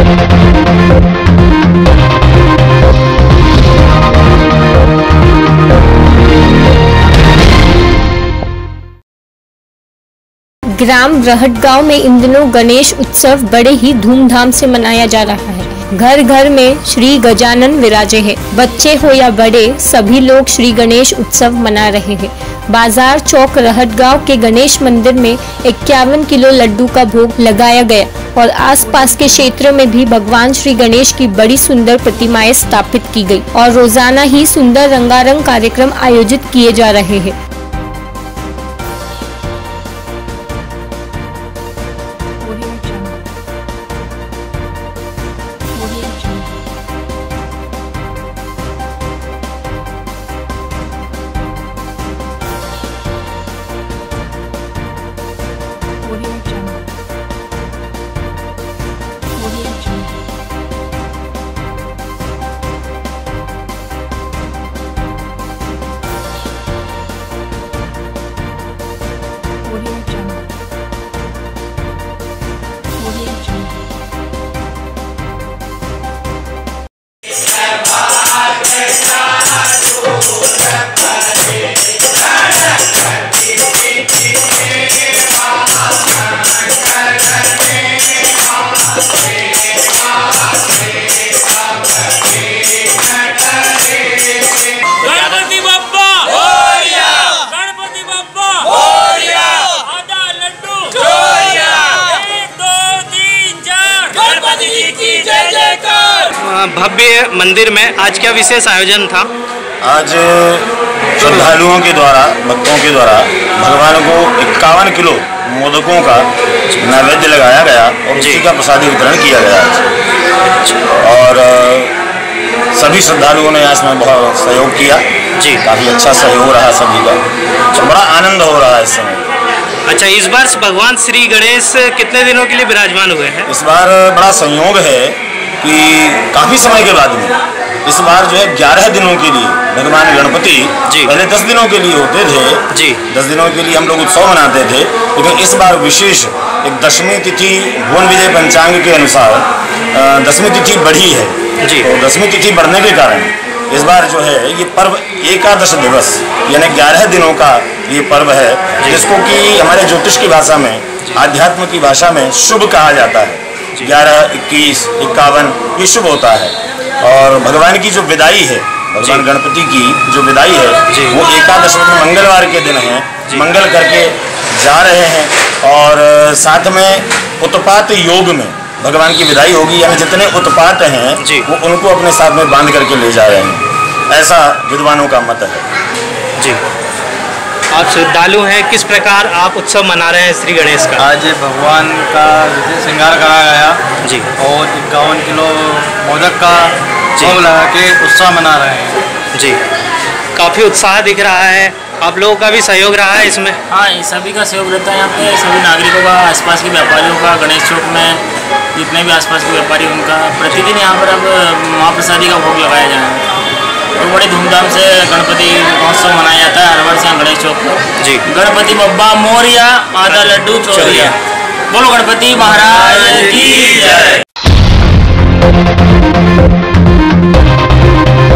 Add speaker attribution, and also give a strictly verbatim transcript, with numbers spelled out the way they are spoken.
Speaker 1: ग्राम रहटगांव में इन दिनों गणेश उत्सव बड़े ही धूमधाम से मनाया जा रहा है। घर घर में श्री गजानन विराजे हैं। बच्चे हो या बड़े, सभी लोग श्री गणेश उत्सव मना रहे हैं। बाजार चौक रहटगांव के गणेश मंदिर में इक्यावन किलो लड्डू का भोग लगाया गया और आसपास के क्षेत्र में भी भगवान श्री गणेश की बड़ी सुंदर प्रतिमाएं स्थापित की गई और रोजाना ही सुंदर रंगारंग कार्यक्रम आयोजित किए जा रहे हैं।
Speaker 2: भव्य मंदिर में आज क्या विशेष आयोजन था?
Speaker 3: आज श्रद्धालुओं के द्वारा, भक्तों के द्वारा भगवान को इक्यावन किलो मोदकों का नैवेद्य लगाया गया और उसी का प्रसादी वितरण किया गया आज। और सभी श्रद्धालुओं ने इसमें बहुत सहयोग किया जी। काफ़ी अच्छा सहयोग रहा सभी का, तो बड़ा आनंद हो रहा है इस समय।
Speaker 2: अच्छा, इस बार भगवान श्री गणेश कितने दिनों के लिए विराजमान हुए हैं?
Speaker 3: इस बार बड़ा संयोग है कि काफ़ी समय के बाद में इस बार जो है ग्यारह दिनों के लिए भगवान गणपति, पहले दस दिनों के लिए होते थे जी। दस दिनों के लिए हम लोग उत्सव मनाते थे, लेकिन इस बार विशेष एक दशमी तिथि भुवन विजय पंचांग के अनुसार दसवीं तिथि बढ़ी है जी। तो दसवीं तिथि बढ़ने के कारण इस बार जो है ये पर्व एकादश दिवस यानी ग्यारह दिनों का ये पर्व है, जिसको कि हमारे ज्योतिष की भाषा में, आध्यात्म की भाषा में शुभ कहा जाता है। ग्यारह, इक्कीस, इक्यावन ये शुभ होता है। और भगवान की जो विदाई है, भगवान गणपति की जो विदाई है वो एकादश में मंगलवार के दिन है। मंगल करके जा रहे हैं और साथ में उत्पात योग में भगवान की विदाई होगी, यानी जितने उत्पात हैं वो उनको अपने साथ में बांध करके ले जा रहे हैं, ऐसा विद्वानों का मत है जी।
Speaker 2: आप श्रद्धालु हैं, किस प्रकार आप उत्सव मना रहे हैं श्री गणेश का?
Speaker 4: आज भगवान का विशेष श्रृंगार कराया गया
Speaker 2: जी
Speaker 4: और इक्यावन किलो मोदक का भोग लगा के उत्सव मना रहे हैं
Speaker 2: जी। काफ़ी उत्साह दिख रहा है, आप लोगों का भी सहयोग रहा है इसमें?
Speaker 5: हाँ, सभी का सहयोग रहता है यहाँ पे, सभी नागरिकों का, आसपास के व्यापारियों का, गणेश चौक में जितने भी आसपास के व्यापारी उनका प्रतिदिन यहाँ पर अब महाप्रसादी का भोग लगाया जाए और तो बड़े धूमधाम से गणपति महोत्सव मनाया जाता है हर वर्ष यहाँ गणेश चौक पर जी। गणपति बब्बा मोरिया, आधा लड्डू चोरिया। बोलो गणपति महाराज की जय।